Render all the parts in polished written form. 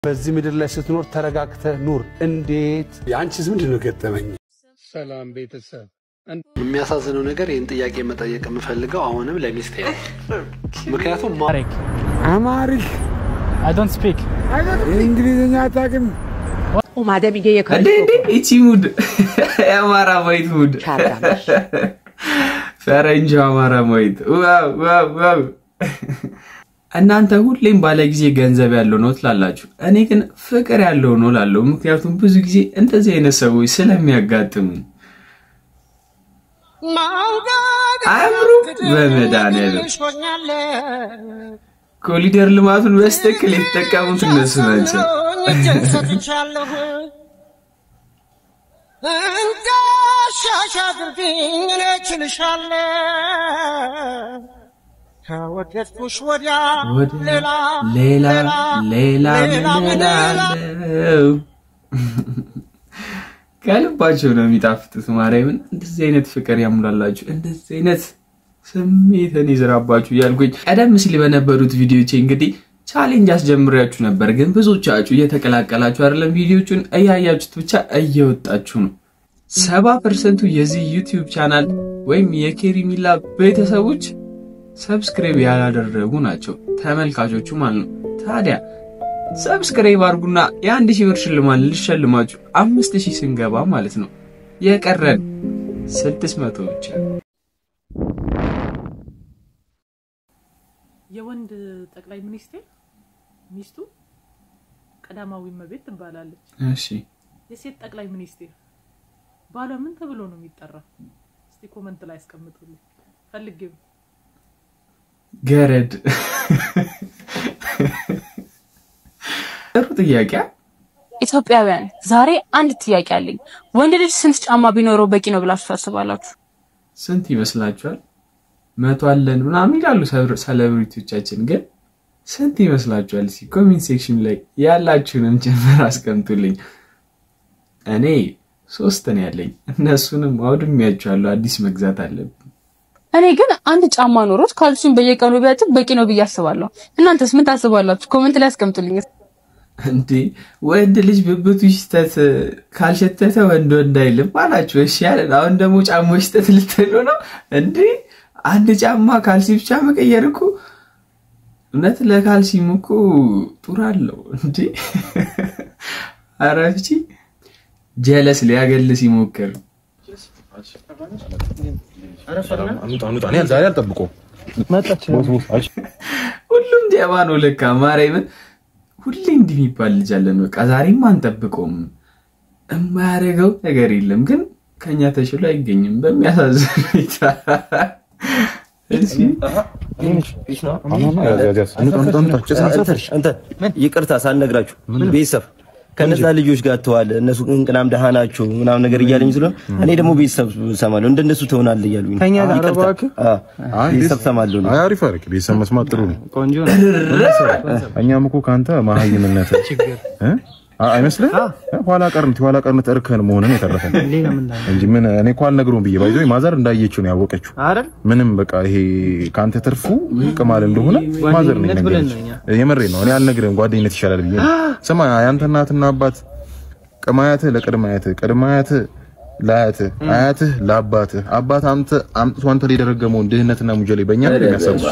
በዚህ ምድር ላይ ስትኖር ተረጋግተህ ኑር እንዴት ያንቺስ ምንድነው ገጠመኝ ሰላም ቤተሰብ የሚያሳዝነው ነገር ይሄን ጥያቄ መጠየቅ የምፈልገው አሁንም ለሚስቴ ነው ምክንያቱም አማሪክ I don't speak እንግሊዝኛ አታውቅም ኦ ማዳም ይገየ ካለ እቺ ሙድ አማራ ማይት ሙድ ፈረንጅ አማራ ማይት ዋው እናንተ ሁሌም ባለ ጊዜ ገንዘብ ያለው ነው ትላላችሁ እኔ ግን ፍቅር ያለው ነው ላለው ምክንያቱም ብዙ ጊዜ እንደዚህ አይነት ሰዎች ስለሚያጋጥሙኝ አምሩ በመዳነል ኮሊደር ልማቱን በስተክል የተጠቀሙት እነሱ ናቸው ከወደድኩሽ ወዲያ ሌላ ከልባቸው ነው የሚጣፍጡት ማርያምን እንደዚህ አይነት ፍቅር ያሙላላችሁ እንደዚህ አይነት ስሜትን ይዝራባችሁ ያልኩኝ ቀደም ሲል በነበሩት ቪዲዮዎች እንግዲህ ቻሌንጅ አስጀምራችሁ ነበር ግን ብዙዎቻችሁ እየተቀላቀላችሁ አይደለም ቪዲዮቹን እያያችሁት ብቻ እየወጣችሁ ነው 70% የዚህ ዩቲዩብ ቻናል ወይም የኬሪሚላ ቤተሰቦች ሰብስክራይብ ያላደረጉ ናቸው ተመልካቾቹ ማለት ነው ታዲያ ሰብስክራይብ አድርጉና የ1000 ብር ሽልማት ልሸልማችሁ 5000 ስንገባ ማለት ነው የቀረን 600 ብቻ የወንድ ጠቅላይ ሚኒስትር ሚስቱ ቀዳማዊ እመቤት ትባላለች እሺ የሴት ጠቅላይ ሚኒስትር ባሏ ምን ተብሎ ነው የሚጠራው እስቲ ኮሜንት ላይ አስቀምጡልኝ ፈልጌው ገረድ ጥያቄ ኢትዮጵያውያን ዛሬ አንድ ጥያቄ አለኝ ወንድ ልጅ ስንት ጫማ ቢኖረው በቂ ነው ብላችሁ ታስባላችሁ ስንት ይመስላችኋል 100 አለን ምናምን ይላሉ ሴሌብሪቲዎቻችን ግን ስንት ይመስላችኋል እስኪ ኮሜንት ሴክሽን ላይ ያላችሁን ጀምር አስቀምጡልኝ እኔ 3 ነው ያለኝ እነሱንም አውድሜያቸዋለሁ አዲስ መግዛት አለብኝ እኔ ግን አንድ ጫማ ኖሮት ካልሲም በየቀኑ ቢያጥብ በቂ ነው ብያስባለሁ እናንተስ ምን ታስባላችሁ ኮሜንት ላይ አስቀምጡልኝ እንዴ ወንድ ልጅ ብብቱ ይሽተት ካልሸተተ ወንድ አይልም አላችሁ እሺ ያለን አሁን ደግሞ ጫማ ይሽተት ልትሉ ነው እንዴ አንድ ጫማ ካልሲ ብቻ መቀየር እኮ እውነት ለካልሲም እኮ ጡራለው እንዴ አራፍቺ ጀለስ ሊያገልስ ይሞክር አኑጣ እኔ ዛሬ አልጠብቀው መጣች ሁሉም ዲያባ ነው ለካ ማርያምን ሁሌ እንዲህ የሚባል ልጅ አለን በቃ ዛሬም አንጠብቀውም እማያረጋው ነገር የለም ግን ከኛ ተሽሎ አይገኝም በሚያሳዝን ሁኔታ እሺ አንተ ይቅርታ ሳልነግራችሁ ቤተሰብ ከነዛ ልጆች ጋር ተዋለ እነሱ እንቅናም ደሃናቸው ምናምን ነገር እያለኝ ስለሆነ እኔ ደግሞ ቤተሰብ ሰማለሁ እንደነሱ ተሆናል እያሉኝ ከኛ ጋር ባክ ቤተሰብ ሰማለሁ አሪፍ አሪፍ ቤተሰብ መስማት ጥሩ ነው ቆንጆ ነው እኛም እኮ ካንተ ማሃይምነት አይመስልህ ኋላ ቀርነት እርከን መሆንን የተረፈን እንጂ ምን እኔ እንኳን ነግሩን ብዬ ባይዞይ ማዘር እንዳየችው ነው ያወቀችው አይደል ምንም በቃ ይሄ ካንተ ተርፉ ከማል እንደሆነ ማዘር ነው ነገረች የመሬ ነው እኔ አልነግርም ጓደኝነት ይሻላል ብዬ ሰማ ያንተ እናትና አባት ቀማያተ ለቀድማያተ ላያተ አያተ ለአባተ አባት አምጥቶ አንተ ላይ ደረገመው ድህነትና ሙጀሌ በእኛ ላይ ያሰብኩ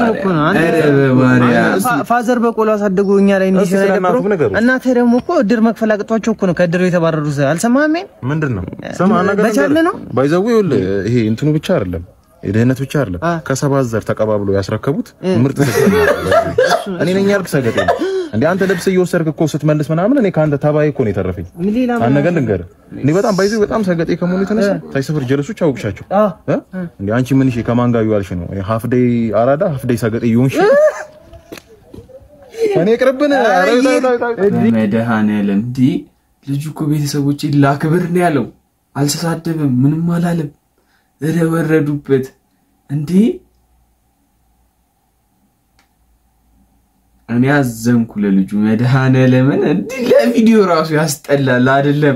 ፋዘር በቆሎ አሳደጎኛ ላይ እንዲሰራ እናቴ ደግሞ እኮ ድር መክፈል አቅቷቸው እኮ ነው ከድር የተባረሩት አልሰማህም ምንድነው ሰማ ነገር ባይዘው ይሄ እንትኑ ብቻ አይደለም የድህነት ብቻ አይደለም ከሰባት ዘር ተቀባብሎ ያስረከቡት ምርጥ እኔ ነኝ ያልክ ሰገጤ እንዴ አንተ ልብስ እየወሰድክ እኮ ስትመልስ ምናምን እኔ ካንተ ተባይ እኮ ነው የተረፈኝ አንተ ነገር ልንገር እኔ በጣም ባይዘው በጣም ሰገጤ ከመሆኑ የተነሳ ሳይሰፍር ጀለሶች አውቅሻቸው እንዴ አንቺ ምን እሺ ከማን ጋር ይዋልሽ ነው ሃፍ ዴይ አራዳ ሃፍ ዴይ ሰገጤ ይሆንሽ እኔ ቅርብን መድኃኔዓለም ዲ ልጁ እኮ ቤተሰቦቼ ላክብር ነው ያለው አልተሳደበም ምንም አላለም ወረዱበት እንዴ እኔ አዘንኩ ለልጁ መድኃኔዓለም እንዴ ለቪዲዮ ራሱ ያስጠላል አይደለም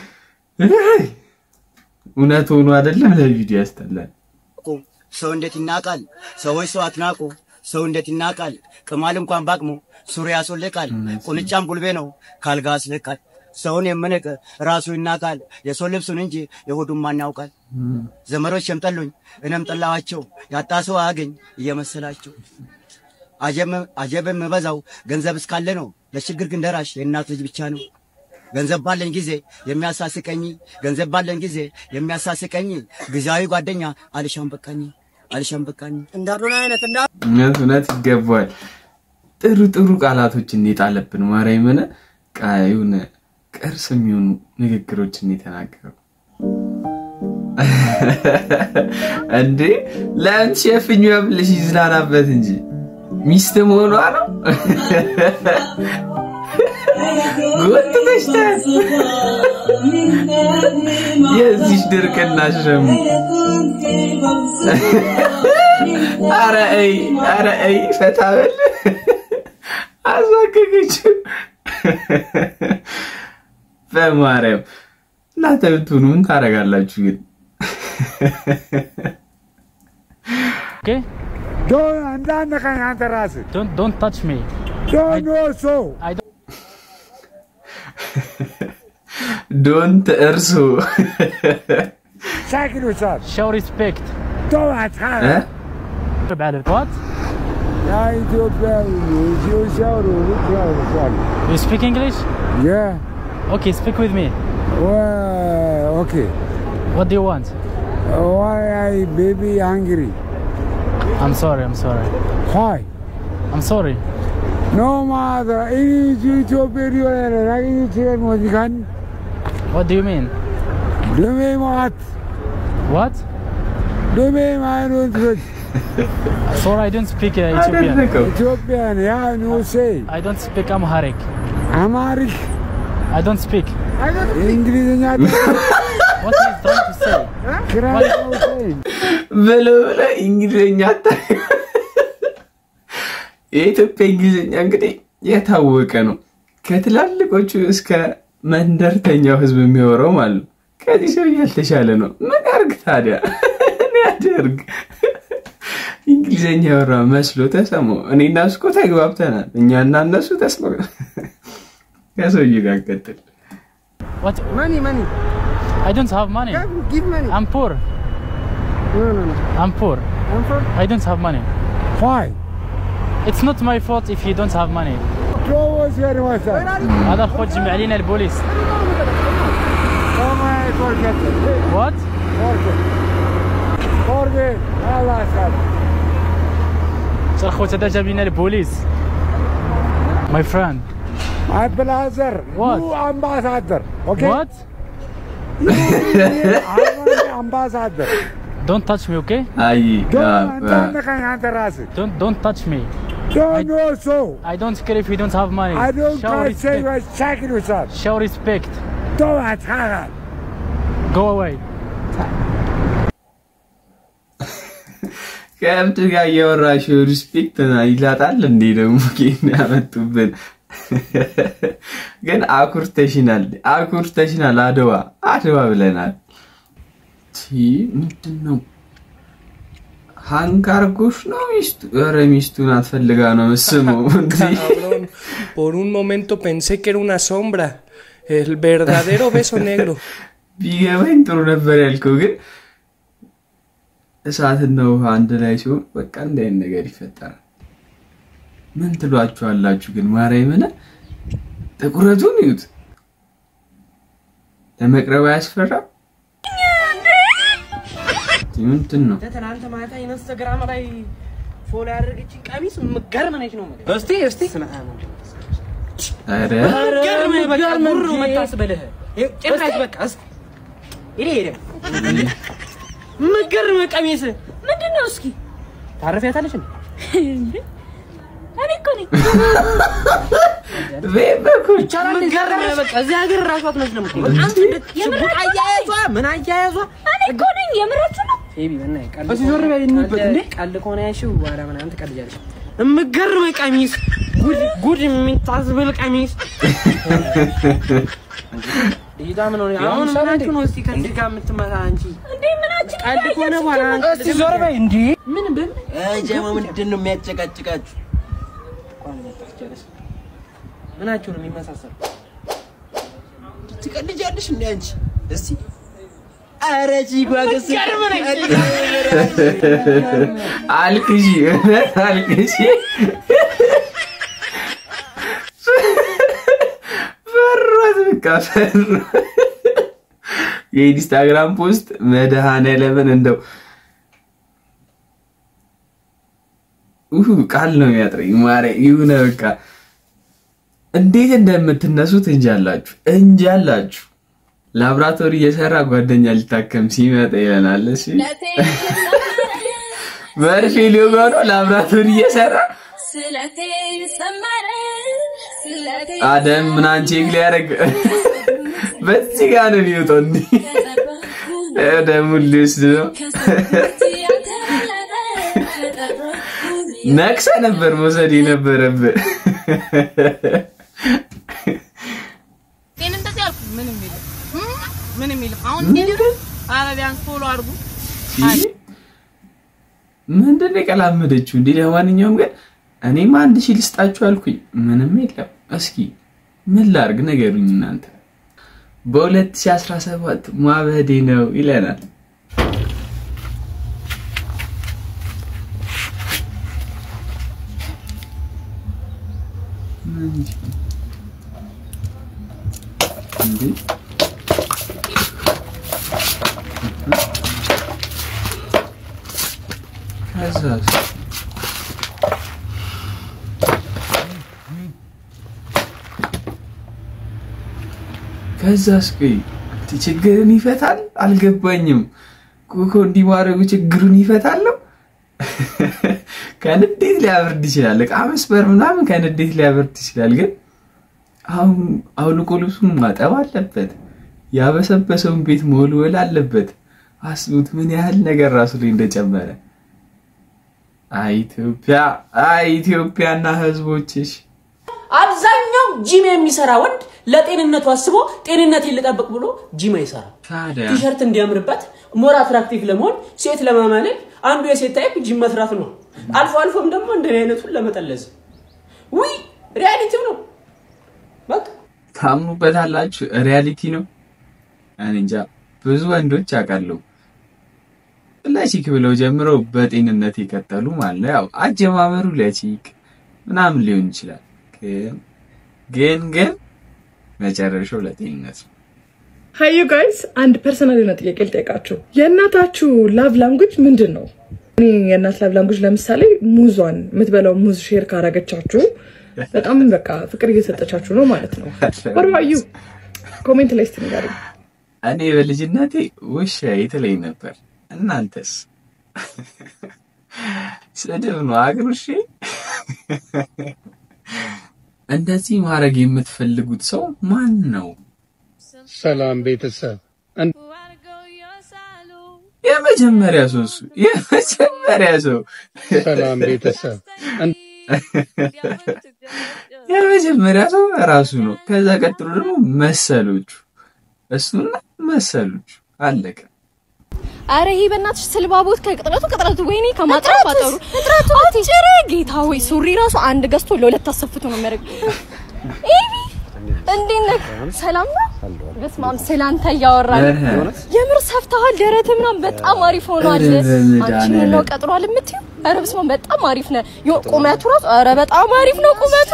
እውነት ሆኖ አይደለም ለቪዲዮ ያስጠላል ሰው እንዴት ይናቃል ሰዎች ሰው አትናቁ ሰው እንዴት ይናቃል ቅማል እንኳን ባቅሙ ሱሪ ያስወልቃል ቁንጫም ጉልቤ ነው ካልጋ አስለቃል ሰውን የምንቅ ራሱ ይናቃል የሰው ልብሱን እንጂ የሆዱን ማን ያውቃል ዘመሮች የምጠሉኝ እኔም ጠላዋቸው ያጣ ሰው አገኝ እየመሰላቸው አጀብ የምበዛው ገንዘብ እስካለ ነው ለችግር ግን ደራሽ የእናት ልጅ ብቻ ነው ገንዘብ ባለኝ ጊዜ የሚያሳስቀኝ ጊዜያዊ ጓደኛ አልሻም በቃኝ እንዳዶና አይነት እውነት ይገባል ጥሩ ቃላቶችን ይጣለብን ማርያምን ቃዩን ቅርስ የሚሆኑ ንግግሮችን የተናገሩ እንዴ ለምን ሸፍኙ ያብልሽ ይዝናናበት እንጂ ሚስት መሆኗ ነው ጉድ ተሽተህ የዚህ ድርቅና ሸሙ አረ አይ ፈታበል አዛከገች በማርያም እናንተቱን ምን ታረጋላችሁ ግን Okay? Don't touch me. Don't erso. Show respect. What? You speak English? Yeah. Okay, speak with me. Okay. What do you want? Why I baby hungry? I'm sorry. Why? I'm sorry. No matter. What do you mean? Do me what? What? Do me my own. Sorry, I don't speak Ethiopian. Ethiopian, yeah, no say. I don't speak Amharic. Amharic? I don't speak. English. What are you trying to say? Velo እንግሊዘኛ የኢትዮጵያ እንግሊዘኛ እንግዲህ የታወቀ ነው ከትላልቆቹ እስከ መንደርተኛው ህዝብ የሚወራው ማለት ነው ከዚህ ሰው ያልተሻለ ነው ምን ያርግ ታዲያ እኔ አደርግ እንግሊዘኛ ያወራ መስሎ ተሰማው እኔና እሱ ተግባብተናል እኛና እነሱ ተስማው ከሰው ይጋገጥል What? Money. I don't have money. Give money. I'm poor. No. I'm poor. I don't have money. Why? It's not my fault if you don't have money. هذا خرج علينا البوليس. What? Forget. Allah said. صار هذا جاب لنا البوليس. My friend. My brother. What? You ambassador. Okay? What? I'm ambassador. Don't touch me, okay? Don't touch me. Don't know so. I don't care if you don't have money. I don't say you are checking yourself. Show respect. Don't attack. Go away. ከብት ጋር የወራሽ ሪስፔክት እና ይላጣል እንዴ ደግሞ ከኛ ያመጡብን ግን አኩርተሽናል አድዋ ብለናል ምንድነው ሃንጋርጎሽ ነው ሚስቱን አትፈልጋ ነው መስመው Por un momento pensé que era una sombra el verdadero beso negro ቢገባኝ ጥሩ ነበር ያልከው ግን እሳትና ውሃ አንድ ላይ ሲሆን በቃ እንደ ነገር ይፈጠራል ምን ትሏችኋላችሁ ግን ማርያምን ተቁረቱን ይዩት ለመቅረብ ያስፈራ ምንድነው ተናንተ ማታ ኢንስታግራም ላይ ፎሎ ያደረገችኝ ቀሚስ ምገርም ነች ነው ማለት እስቲ አረ ምገርም መታስበለህ ጭራሽ በቃ ይሄ ምገርም ቀሚስ ምንድነው እስኪ ታረፊያታለሽ እንዴ እኔ እኮ ነኝ በኩል ምገርም በቃ እዚህ ሀገር ራሱ አትመስልም እኮ አንተ ሽጉጥ አያያዟ ምን አያያዟ እኔ እኮ ነኝ የምረቱ ነው ኤቢ እና ቀልድ እዚህ ዞር በይ እንይበት እንዴ ቀልድ ከሆነ ያሽው በኋላ ምን አንተ ቀልጃለሽ ምገርም ቀሚስ ጉድ የሚታዝብል ቀሚስ ዲዳ ምን ነው አሁን ምናችሁ ነው እስቲ ከዚህ ጋር የምትመታ አንቺ እንዴ ምናችሁ ቀልድ ከሆነ በኋላ አንተ ዞር በይ እንዴ ምን ጀማ ምንድነው የሚያጨቃጭቃችሁ? ምናችሁ ነው የሚመሳሰል? ትቀልጃለሽ እንዴ አንቺ? እስቲ አረጂ ጓገስ አልቅሺ አልቅሺ ፈራዝ ከፈር የኢንስታግራም ፖስት መድኃኔዓለምን እንደው ቃል ነው የሚያጥረኝ ማረ ይሁን በቃ እንዴት እንደምትነሱት እንጃላችሁ ላብራቶሪ እየሰራ ጓደኛ ሊታከም ሲመጣ ይለናል እሺ መርፌ ሊወጋው ነው ላብራቶሪ እየሰራ አደም ምን አንቺክ ሊያረግ በዚህ ጋር ነው የሚወጣው እንዴ አደም ልስድ ነው ነክሰ ነበር መውሰድ የነበረብህ ምንም ይልም አሁን እንዴት አረቢያን ፎሎ አርጉ ምንድነው የቀላመደችው እንዴ ለማንኛውም ግን እኔም 1000 ልስጣችሁ አልኩኝ ምንም የለም እስኪ ምን ላርግ ነገሩኝ እናንተ በ2017 ማበዴ ነው ይለናል እንዴ ከዛስ ችግርን ይፈታል አልገባኝም ኮኮ እንዲማረጉ ችግሩን ይፈታል ከንዴት ሊያበርድ ይችላል አመስበር ምናምን ከንዴት ሊያበርድ ይችላል ግን አሁን ልብሱን ማጠብ አለበት ያበሰበሰውን ቤት መወልወል አለበት አስቡት ምን ያህል ነገር ራሱ ላይ እንደጨመረ ኢትዮጵያና ህዝቦችሽ አብዛኛው ጂም የሚሰራ ወንድ ለጤንነቱ አስቦ ጤንነቴን ልጠብቅ ብሎ ጂም አይሰራ ቲሸርት እንዲያምርበት ሞር አትራክቲቭ ለመሆን ሴት ለማማለል አንዱ የሴት ታይፕ ጂም መስራት ነው አልፎም ደግሞ እንደኔ አይነቱን ለመጠለዝ ሪያሊቲው ነው በቃ ታምኑበታላችሁ ሪያሊቲ ነው አንንጃ ብዙ ወንዶች አቃለው ለቺክ ብለው ጀምረው በጤንነት ይከተሉ ማለት ያው አጀማመሩ ለቺክ ምናምን ሊሆን ይችላል ግን መጨረሻው ለጤንነት Hi you guys and personally ነው ጥያቄ ልጠይቃችሁ የእናታችሁ ላቭ ላንጉዌጅ ምንድነው እኔ የእናት ላቭ ላንጉዌጅ ለምሳሌ ሙዟን የምትበላው ሙዝ ሼር ካረጋቻችሁ በጣም በቃ ፍቅር እየሰጠቻችሁ ነው ማለት ነው what about you ኮሜንት ላይ እስቲ ንገሩኝ እኔ በልጅነቴ ውሻ የተለይ ነበር እናንተስ ስድብ ነው አግሩሽ እንደዚህ ማረግ የምትፈልጉት ሰው ማን ነው ሰላም ቤተሰብ የመጀመሪያ ሰው ሰላም ቤተሰብ የመጀመሪያ ሰው ራሱ ነው ከዛ ቀጥሎ ደግሞ መሰሎቹ እሱና መሰሎቹ አለቀ አረ ይሄ በእናትሽ ስልባቦት ከቅጥረቱ ወይኔ ከማጥራፋጠሩ አትጭሪ ጌታ ወይ ሱሪ ራሱ አንድ ገዝቶ ለሁለት አሰፍቶ ነው የሚያደርግ ኤቢ እንዴት ሰላም ነው በስማም ሰላንታ ያወራል የምር ሰፍታል ደረተ ምናም በጣም አሪፍ ሆኗል አንቺ ነው ቀጥሯል የምትዩ አረ በስማም በጣም አሪፍ ነው ቁመቱ ራሱ አረ በጣም አሪፍ ነው ቁመቱ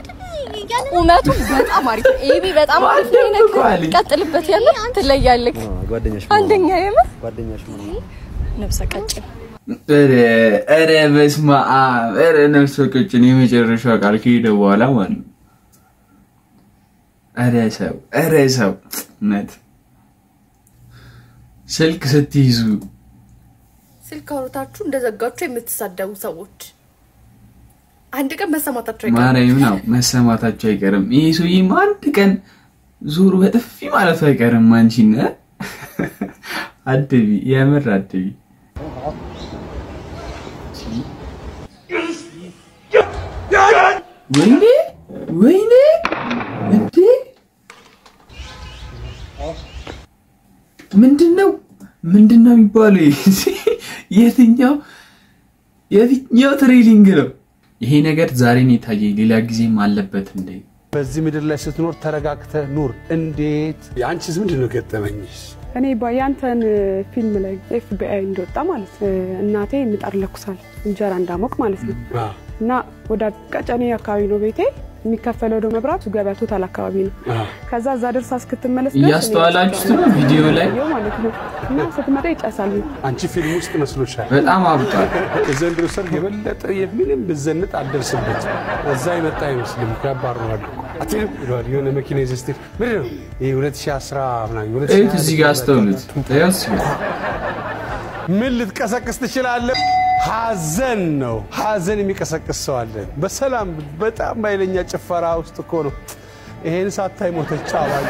በጣም አሪፍ ኤቢ በጣም አሪፍ ነው ቀጥልበት ያለ ትለያለክ አንደኛ የምር ጓደኛሽ ምን ነፍሰ ቀጭን አረ በስማ አረ ነፍሰ ቀጭን የመጨረሻው ቃል ከሄደ በኋላ ማለት አረ ሰው ነት ስልክ ስትይዙ ስልክ አውርታችሁ እንደዘጋችሁ የምትሳደቡ ሰዎች አንድ ቀን መሰማታችሁ አይቀርም ማርያም ነው መሰማታችሁ አይቀርም ይሄ ሰውዬ አንድ ቀን ዙሩ በጥፊ ማለት አይቀርም አንቺን አድቢ የምር አድቢ ወይኔ እንዴ ምንድነው የሚባለው የትኛው የትኛው ትሬሊንግ ነው ይሄ ነገር? ዛሬ ነው የታየኝ፣ ሌላ ጊዜም አለበት እንዴ? በዚህ ምድር ላይ ስትኖር ተረጋግተህ ኑር። እንዴት ያንቺስ ምንድነው ገጠመኝሽ? እኔ ባያንተን ፊልም ላይ FBI እንደወጣ ማለት እናቴ ምጣድ ለኩሳል እንጀራ እንዳሞቅ ማለት ነው እና ወደ ቀጨኔ አካባቢ ነው ቤቴ የሚከፈለው ደግሞ መብራቱ ገበያ ቶታል አካባቢ ነው። ከዛ እዛ ደርሳ እስክትመለስ ያስተዋላችሁት ነው ቪዲዮ ላይ ማለት ነው እና ስትመጣ ይጨሳል። አንቺ ፊልም ውስጥ መስሎሻል? በጣም አብጣል። ዘንድሮ ሰርግ የበለጠ የሚልም ብዘንጥ አልደርስበት እዛ ይመጣ አይመስልም። ከባድ ነው አድርጎ አትልም ይሏል የሆነ መኪና ይዘስት ምን ነው ይሄ 2010 ምናምን 2010 እዚህ ጋር አስተውሉት። ታያስ ምን ልትቀሰቅስ ትችላለህ? ሐዘን ነው። ሐዘን የሚቀሰቅስ ሰው አለ። በሰላም በጣም ባይለኛ ጭፈራ ውስጥ እኮ ነው ይሄን ሳታይ ሞተች አባይ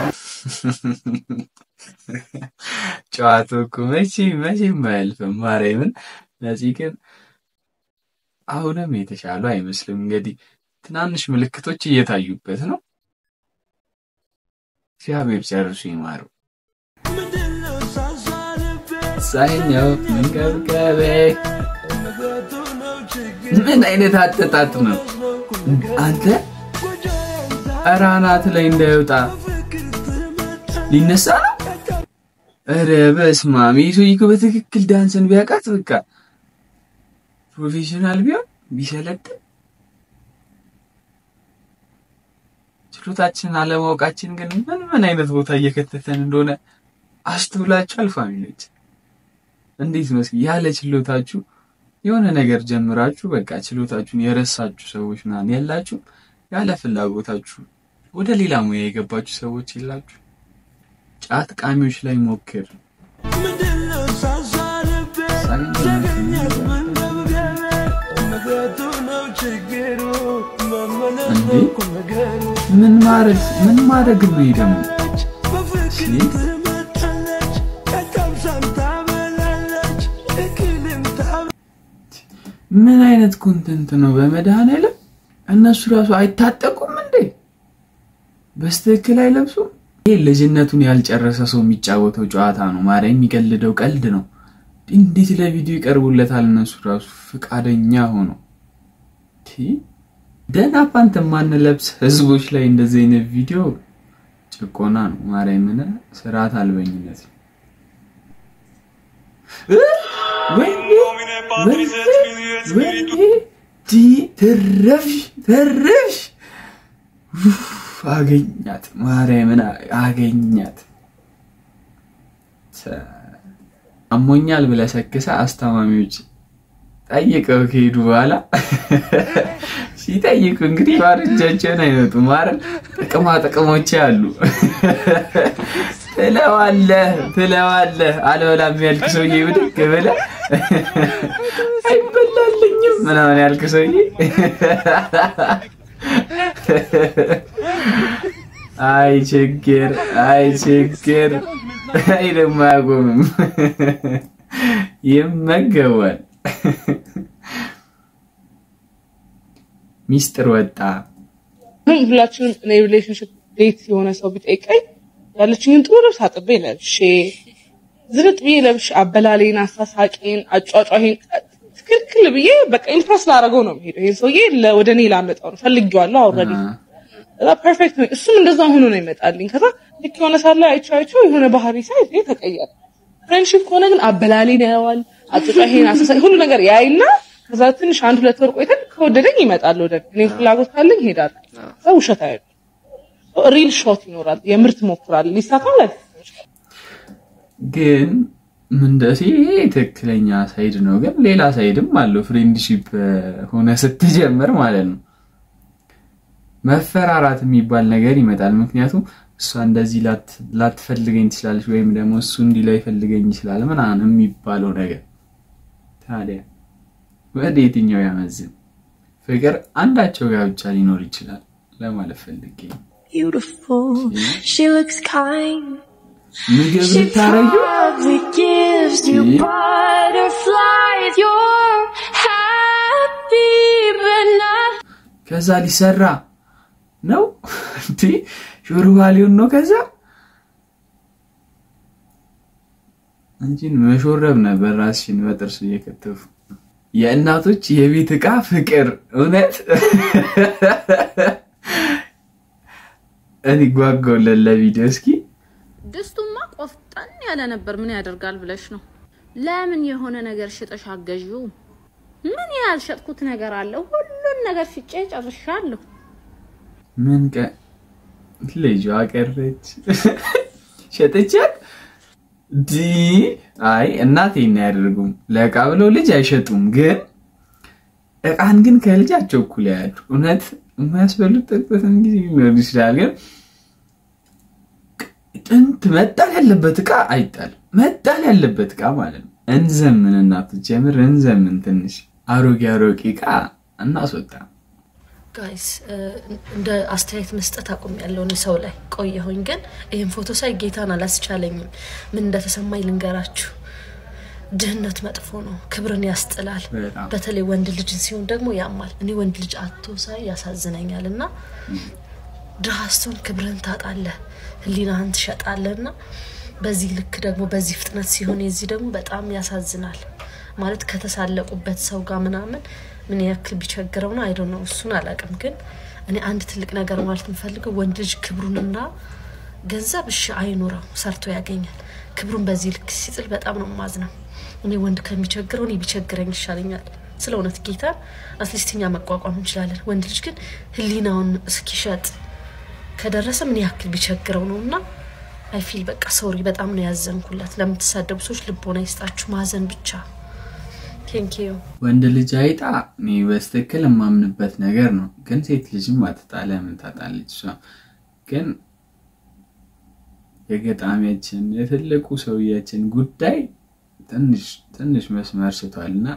ጨዋታው እኮ መቼም አያልፍም። ማርያምን ለዚህ ግን አሁንም የተሻለ አይመስልም። እንግዲህ ትናንሽ ምልክቶች እየታዩበት ነው። እግዚአብሔር ጨርሶ ይማረው። ሳይኛው መንገብገቤ ምን አይነት አጠጣጥ ነው አንተ? አራናት ላይ እንዳይወጣ ሊነሳ ነው። ኧረ በስመ አብ! ይሄ በትክክል ዳንስን ቢያውቃት በቃ ፕሮፌሽናል ቢሆን ቢሰለጥን። ችሎታችን አለማወቃችን ግን ምን አይነት ቦታ እየከተተን እንደሆነ አስተውላችኋል ፋሚሊዎች? እንዴት ነው ያለ ችሎታችሁ የሆነ ነገር ጀምራችሁ በቃ ችሎታችሁን የረሳችሁ ሰዎች ምናምን ያላችሁ፣ ያለ ፍላጎታችሁ ወደ ሌላ ሙያ የገባችሁ ሰዎች ይላችሁ። ጫት ቃሚዎች ላይ ሞክር። ምን ማድረግ ነው ይደም ምን አይነት ኮንተንት ነው? በመድኃኒዓለም እነሱ ራሱ አይታጠቁም እንዴ? በስተክል አይለብሱም? ይሄ ልጅነቱን ያልጨረሰ ሰው የሚጫወተው ጨዋታ ነው። ማርያም የሚቀልደው ቀልድ ነው። እንዴት ለቪዲዮ ይቀርቡለታል? እነሱ ራሱ ፍቃደኛ ሆኖ ደና ፓንት ማንለብስ ህዝቦች ላይ እንደዚህ አይነት ቪዲዮ ጭቆና ነው። ማርያምን ስርዓት አልበኝነት ተረፍሽ አገኛት። ማርያምን አገኛት። አሞኛል ብለህ ሰክሰ አስተማሚዎች ጠይቀው ከሄዱ በኋላ ሲጠይቁ እንግዲህ ባርጃቸውን አይወጡም አይደል? ጥቅሞች አሉ። ትለዋለህ አልበላም ያልክ ሰውዬ ብድግ ብለህ አይበላልኝም ምናምን ያልክ ሰውዬ አይ ችግር ደግሞ አያቆምም፣ ይመገባል። ሚስጥር ወጣ። ሁላችንም እኔ ሪሌሽንሺፕ ዴት የሆነ ሰው ቢጠይቀኝ ያለችኝን ጥሩ ልብስ አጥቤ ለብሼ ዝርጥ ብዬ ለብሼ አበላሌን፣ አሳሳቄን፣ አጫጫሄን ትክክል ብዬ በቃ ኢምፕረስ ላደርገው ነው የምሄደው። ይሄን ሰውዬ ወደ እኔ ላመጣው ነው ፈልጌዋለሁ ኦልሬዲ። እዛ ፐርፌክት ነው። እሱም እንደዛው ሆኖ ነው ይመጣልኝ። ከዛ ልክ የሆነ ሳለ አይቻቸው የሆነ ባህሪ ሳይዝ ተቀየረ። ፍሬንድሺፕ ከሆነ ግን አበላሌን ያያዋል፣ አጫጫሄን፣ አሳሳቄን ሁሉ ነገር ያይና ከዛ ትንሽ 1-2 ወር ቆይተን ከወደደኝ ይመጣል ወደ እኔ ፍላጎት ካለኝ ይሄዳል። ሰው ውሸት አይደለም። ሪል ሾት ይኖራል። የምርት ሞክራል ሊሳካል ግን ምን ደስ ትክክለኛ ሳይድ ነው። ግን ሌላ ሳይድም አለው። ፍሬንድሺፕ ሆነ ስትጀምር ማለት ነው መፈራራት የሚባል ነገር ይመጣል። ምክንያቱም እሷ እንደዚህ ላትፈልገኝ ትችላለች ወይም ደግሞ እሱ እንዲህ ላይ ፈልገኝ ይችላል ምናምን የሚባለው ነገር ታዲያ ወደ የትኛው ያመዝን? ፍቅር አንዳቸው ጋር ብቻ ሊኖር ይችላል ለማለት ፈልጌ ነው። Beautiful, she looks kind. ምግብ ልታረጊው gives you butterflies. You're happy but not. ከዛ ሊሰራ ነው እንዴ? ሾርባ ሊሆን ነው። ከዛ አንቺን መሾረብ ነበር ራስሽን በጥርስ እየከተፉ የእናቶች የቤት ዕቃ ፍቅር እውነት እኔ ጓጓለሁ ለቪዲዮ እስኪ ድስቱማ ቆፍጠን ያለ ነበር ምን ያደርጋል ብለሽ ነው ለምን የሆነ ነገር ሽጠሽ አገዢው ምን ያልሸጥኩት ነገር አለ ሁሉን ነገር ሽጬ ጨርሻለሁ ምን ልጅ አቀረች ሸጠቻት ዲ አይ እናቴ እና ያደርጉም ለቃ ብለው ልጅ አይሸጡም ግን እቃን ግን ከልጃቸው እኩል ያሉ እውነት የማያስበሉት ጥቅጥን ጊዜ ነው ይችላል ግን ጥንት መጣል ያለበት እቃ አይጣል መጣል ያለበት እቃ ማለት ነው እንዘምን እናቶች ጀምር እንዘምን ትንሽ አሮጌ እቃ እናስወጣ ጋይስ እንደ አስተያየት መስጠት አቆም ያለው ነው ሰው ላይ ቆየሁኝ ግን ይሄን ፎቶ ሳይ ጌታን አላስቻለኝም ምን እንደተሰማኝ ልንገራችሁ ድህነት መጥፎ ነው ክብርን ያስጥላል በተለይ ወንድ ልጅ ሲሆን ደግሞ ያማል እኔ ወንድ ልጅ አጥቶ ሳይ ያሳዝነኛልና ድሃስቱን ክብርን ታጣለህ ህሊናህን ትሸጣለህና በዚህ ልክ ደግሞ በዚህ ፍጥነት ሲሆን የዚህ ደግሞ በጣም ያሳዝናል ማለት ከተሳለቁበት ሰው ጋር ምናምን ምን ያክል ቢቸግረው ነው አይዶ ነው እሱን አላቀም ግን እኔ አንድ ትልቅ ነገር ማለት ምፈልገው ወንድ ልጅ ክብሩንና ገንዘብ እሺ አይኖረው ሰርቶ ያገኛል ክብሩን በዚህ ልክ ሲጥል በጣም ነው ማዝነው እኔ ወንድ ከሚቸግረው እኔ ቢቸግረኝ ይሻለኛል ስለሆነ ጌታ አትሊስቲኛ መቋቋም እንችላለን ወንድ ልጅ ግን ህሊናውን እስኪሸጥ ከደረሰ ምን ያክል ቢቸግረው ነውና አይ ፊል በቃ ሶሪ በጣም ነው ያዘንኩላት ለምትሳደቡ ሰዎች ልቦና ይስጣችሁ ማዘን ብቻ Thank you. ወንድ ልጅ አይጣ እኔ በስተክል ማምንበት ነገር ነው ግን ሴት ልጅም አትጣለ ምን ታጣለች ግን የገጣሚያችን የትልቁ ሰውያችን ጉዳይ ትንሽ መስመር ስቷልና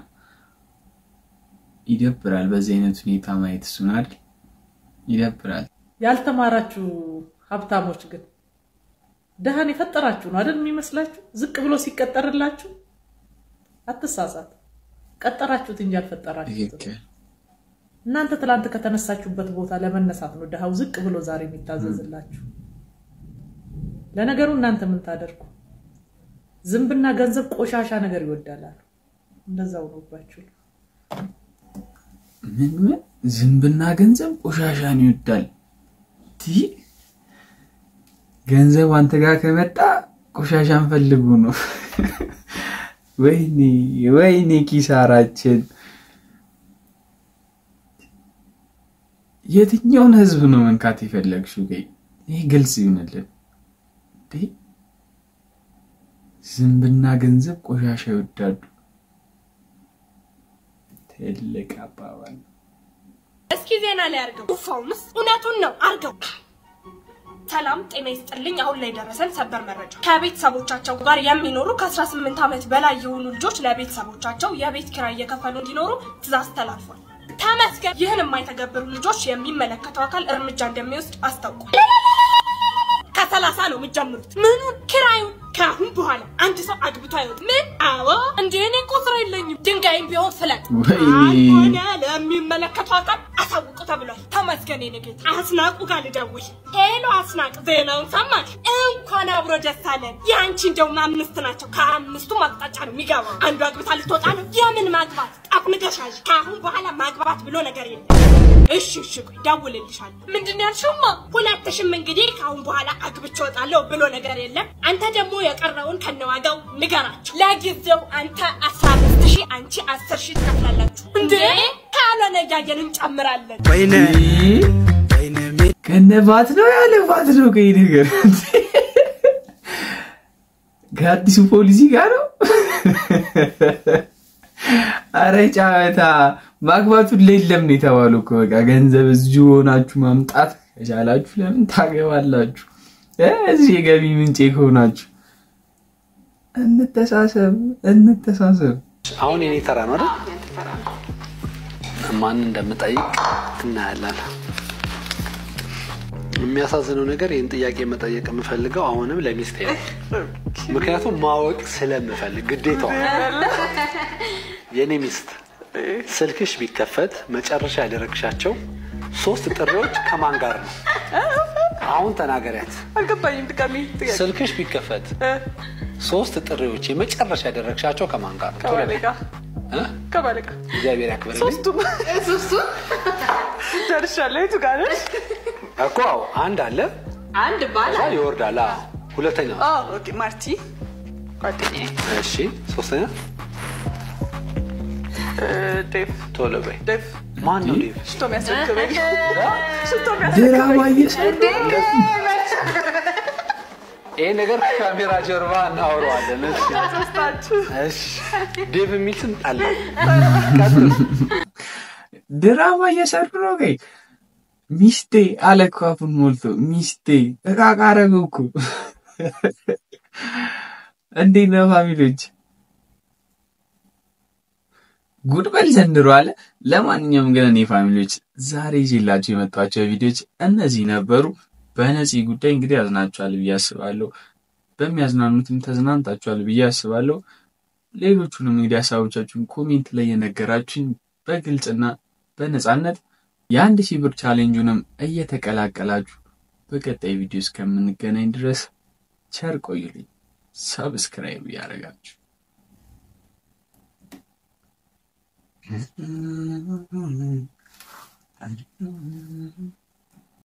ይደብራል በዚህ አይነት ሁኔታ ማየት እሱን አይደል ይደብራል ያልተማራችሁ ሀብታሞች ግን ደሃን የፈጠራችሁ ነው አይደል የሚመስላችሁ ዝቅ ብሎ ሲቀጠርላችሁ አትሳሳት ቀጠራችሁት እንጂ አልፈጠራችሁት እናንተ ትላንት ከተነሳችሁበት ቦታ ለመነሳት ነው ደሃው ዝቅ ብሎ ዛሬ የሚታዘዝላችሁ ለነገሩ እናንተ ምን ታደርጉ ዝምብና ገንዘብ ቆሻሻ ነገር ይወዳላሉ እንደዛው ነውባችሁ ምን ዝምብና ገንዘብ ቆሻሻን ይወዳል ገንዘብ አንተ ጋር ከመጣ ቆሻሻን ፈልጉ ነው ወይኔ ኪሳራችን የትኛውን ህዝብ ነው መንካት ይፈልግሽው ገይ ይሄ ግልጽ ይሆንልን ዝምብና ገንዘብ ቆሻሻ ይወዳሉ ትልቅ አባባል እስኪ ዜና ላይ አርገው ፋውንስ እውነቱን ነው አርገው ሰላም ጤና ይስጥልኝ አሁን ላይ ደረሰን ሰበር መረጃ ከቤተሰቦቻቸው ጋር የሚኖሩ ከ18 አመት በላይ የሆኑ ልጆች ለቤተሰቦቻቸው የቤት ኪራይ እየከፈሉ እንዲኖሩ ትዕዛዝ ተላልፏል ተመስገን ይህን የማይተገብሩ ልጆች የሚመለከተው አካል እርምጃ እንደሚወስድ አስታውቋል ከ30 ነው የምትጀምሩት ምኑ ኪራዩ ካሁን በኋላ አንድ ሰው አግብቶ አይወጥ ምን አዎ እንደኔ ቁጥር የለኝም ድንጋይም ቢሆን ፍለጥ ወይኔ ለሚመለከተው አካል አሳውቁ ተብሏል ተመስገን የነገት አስናቁ ጋር ልደውል ሄሎ አስናቅ ዜናውን ሰማሽ እንኳን አብሮ ደሳለን ያንቺ እንደውም 5 ናቸው ከ5ቱ ማቅጣጫ ነው የሚገባው አንዱ አግብታ ልትወጣ ነው የምን ማግባት አጥንገሻሽ ካሁን በኋላ ማግባት ብሎ ነገር የለም እሺ ደውልልሻለሁ ምንድነው ያልሽውማ ሁለትሽም እንግዲህ ካሁን በኋላ አግብቼ ወጣለሁ ብሎ ነገር የለም አንተ ደግሞ የቀረውን ከነዋጋው ንገራችሁ ለጊዜው አንተ 15000 አንቺ 10000 ትከፍላላችሁ እንዴ ካለነ ያየን እንጨምራለን ወይኔ ከነባት ነው ያለባት ነው ከይ ነገር ጋዲሱ ፖሊሲ ጋር ነው አረጫታ ማግባቱ ለለም ነው የተባለው በቃ ገንዘብ እዚሁ ሆናችሁ ማምጣት ከቻላችሁ ለምን ታገባላችሁ እዚህ ገቢ ምንጭ ሆናችሁ እንተሳሰብ አሁን የኔ ተራ ነው አይደል ማን እንደምጠይቅ እናያለን የሚያሳዝነው ነገር ይሄን ጥያቄ መጠየቅ የምፈልገው አሁንም ለሚስቴ ነው ምክንያቱም ማወቅ ስለምፈልግ ግዴታው የኔ ሚስት ስልክሽ ቢከፈት መጨረሻ ያደረግሻቸው 3 ጥሪዎች ከማን ጋር ነው አሁን ተናገሪያት አልገባኝም ድጋሚ ስልክሽ ቢከፈት 3 ጥሪዎች የመጨረሻ ያደረግሻቸው ከማን ጋር ነው ከባለቃ እግዚአብሔር ያክብርልኝ ሶስቱም ደርሻለሁ የቱ ጋር ነሽ እኮ አንድ አለ አንድ ባላ ይወርዳል ሁለተኛ ኦኬ ማርቲ ጓደኛዬ እሺ ሶስተኛ ዴቭ ቶሎ በይ ዴቭ ማን ነው ዴቭ ሽቶ የሚያስረክበኝ ድራማ እየሰሩ ይሄ ነገር ካሜራ ጀርባ እናወራዋለን እሺ ዴቭ የሚል ስም አለ ድራማ እየሰሩ ነው ገይ ሚስቴ አለኳፉን ሞልቶ ሚስቴ ተቃቃረጉኩ እንዴት ነው ፋሚሊዎች ጉድበል ዘንድሮ አለ ለማንኛውም ግን እኔ ፋሚሊዎች ዛሬ ይዤላችሁ የመጣኋቸው ቪዲዮዎች እነዚህ ነበሩ በነፂ ጉዳይ እንግዲህ ያዝናችኋል ብዬ አስባለሁ በሚያዝናኑትም ተዝናንታችኋል ብዬ አስባለሁ ሌሎቹንም እንግዲህ ሐሳቦቻችሁን ኮሜንት ላይ የነገራችሁኝ በግልጽና በነጻነት የ1000 ብር ቻሌንጁንም እየተቀላቀላችሁ በቀጣይ ቪዲዮ እስከምንገናኝ ድረስ ቸር ቆዩልኝ ሰብስክራይብ ያደርጋችሁ